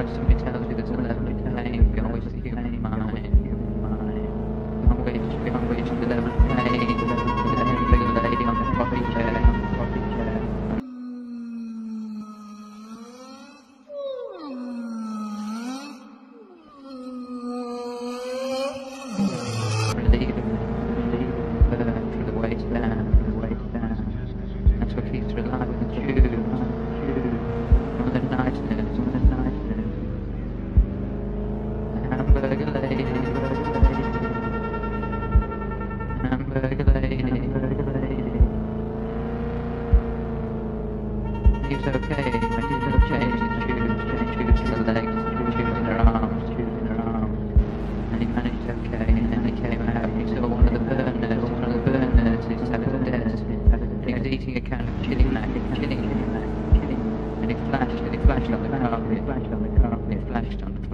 when somebody tells you there's a level of pain beyond which the human mind, beyond which the level of pain, with a heavy big lady on the coffee chair, relief through the waistband, that's what keeps her alive with the tube, all the niceness, the hamburger lady, He's okay, but he's going to change the tubes in the legs, tubes in her arms, and he managed okay, and then he came out and he saw one of the burn nurses sat at the desk, and he was eating a kind of chili mac, and he flashed on the carpet, it flashed on the